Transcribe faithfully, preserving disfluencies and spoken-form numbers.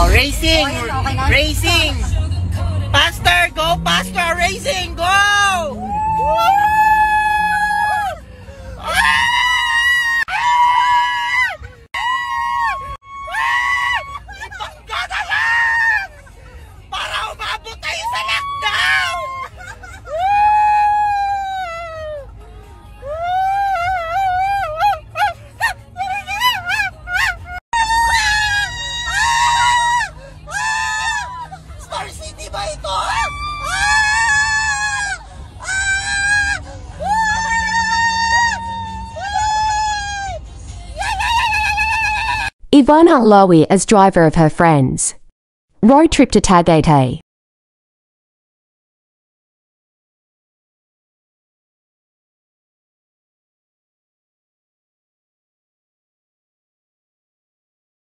Oh, racing! Racing! Faster! Go faster! Racing! Go! Ipangga na lang! Para umabot tayo sa lockdown! Star City ba ito? IVANA ALAWI as driver of her friends. Road trip to Tagaytay.